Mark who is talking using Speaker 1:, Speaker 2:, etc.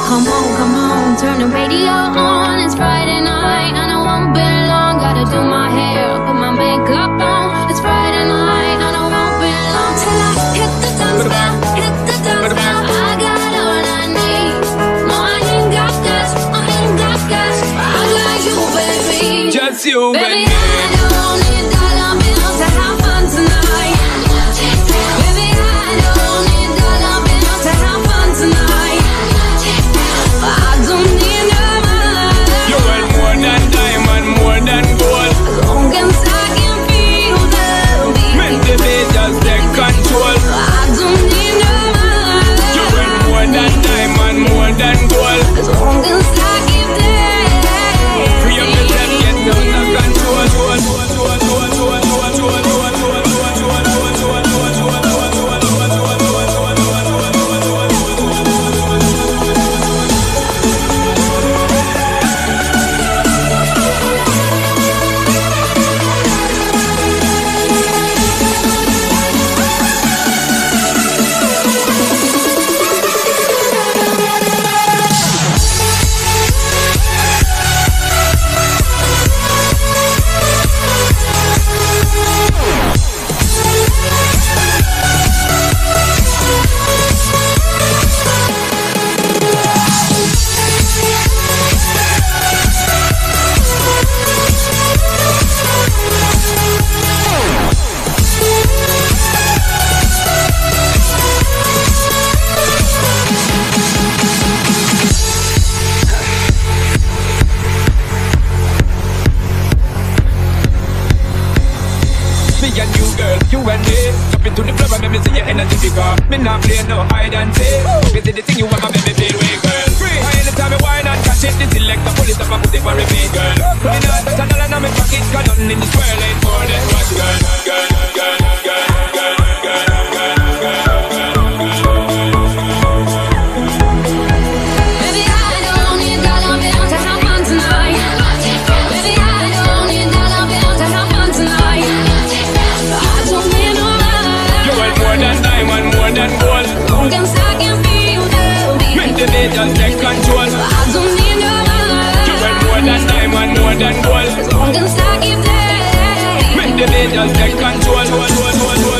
Speaker 1: come on, turn the radio on. It's Friday night and I won't be long. Gotta do my hair, put my makeup on. It's Friday night and I won't be long till I hit the dance floor, hit the dance floor. I got all I need. No, I ain't got gas, I ain't got gas. I got you, baby.
Speaker 2: Just you,
Speaker 1: baby. I don't need dollar bills to have fun tonight. Baby, I don't need dollar bills to have fun tonight. I don't need no money.
Speaker 2: You want more than diamond, more than gold.
Speaker 1: As long as I can feel the beat.
Speaker 2: Make the beat just take control.
Speaker 1: I don't need no money.
Speaker 2: You want more than diamond, more than gold.
Speaker 1: As long as I keep dancing.
Speaker 2: Free up yourself, get out of control. You and me, jump into the club and let me see your energy bigger. Me not play no hide and seek. You see the thing you want, my baby feel way, girl. Free. Anytime you whine and catch it, the selector pull it up and put it for a big girl. Me not touch a dollar in my pocket, 'cause nothing in this world ain't more than one girl.
Speaker 1: Baby, I don't need dollar bills to have fun tonight. Baby, I don't need dollar bills to have fun tonight. I don't need no money.
Speaker 2: You want more than diamond, more than gold.
Speaker 1: As long as I can feel the beat.
Speaker 2: Make the beat just take control.
Speaker 1: I don't need no money.
Speaker 2: You want more than diamond, more than gold.
Speaker 1: As long as I keep dancing.
Speaker 2: Make the beat just take control.